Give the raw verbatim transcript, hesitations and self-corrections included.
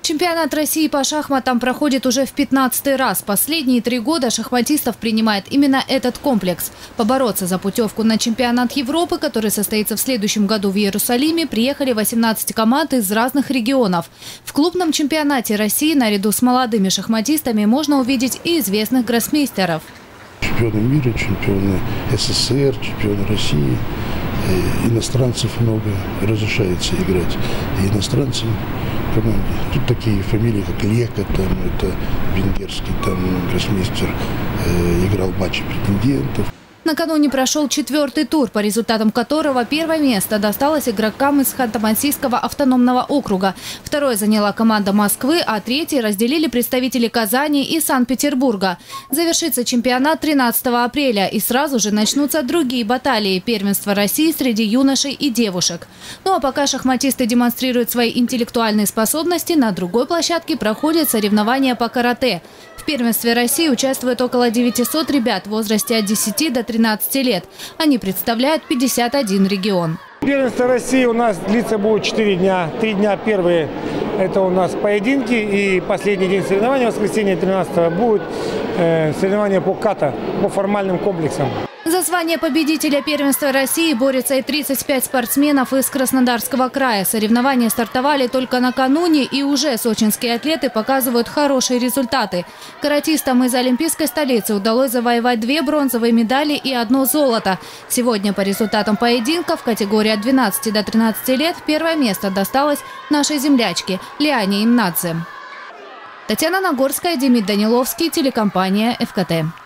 Чемпионат России по шахматам проходит уже в пятнадцатый раз. Последние три года шахматистов принимает именно этот комплекс. Побороться за путевку на чемпионат Европы, который состоится в следующем году в Иерусалиме, приехали восемнадцать команд из разных регионов. В клубном чемпионате России наряду с молодыми шахматистами можно увидеть и известных гроссмейстеров. Чемпионы мира, чемпионы СССР, чемпионы России. И иностранцев много разрешается играть. И иностранцы в команде. Тут такие фамилии, как Лека, там, это венгерский там гроссмейстер, э, играл в матче претендентов. Накануне прошел четвертый тур, по результатам которого первое место досталось игрокам из Ханты-Мансийского автономного округа. Второе заняла команда Москвы, а третий разделили представители Казани и Санкт-Петербурга. Завершится чемпионат тринадцатого апреля, и сразу же начнутся другие баталии – первенство России среди юношей и девушек. Ну а пока шахматисты демонстрируют свои интеллектуальные способности, на другой площадке проходят соревнования по карате. В первенстве России участвует около девятисот ребят в возрасте от десяти до тринадцати лет. Они представляют пятьдесят один регион. Первенство России у нас длится будет четыре дня. Три дня первые – это у нас поединки. И последний день соревнования, воскресенье тринадцатого, будет э, соревнования по ката, по формальным комплексам. За звание победителя первенства России борются и тридцать пять спортсменов из Краснодарского края. Соревнования стартовали только накануне, и уже сочинские атлеты показывают хорошие результаты. Каратистам из олимпийской столицы удалось завоевать две бронзовые медали и одно золото. Сегодня по результатам поединка в категории от двенадцати до тринадцати лет первое место досталось нашей землячке Лиане Имнадзе. Татьяна Нагорская, Демид Даниловский, телекомпания ФКТ.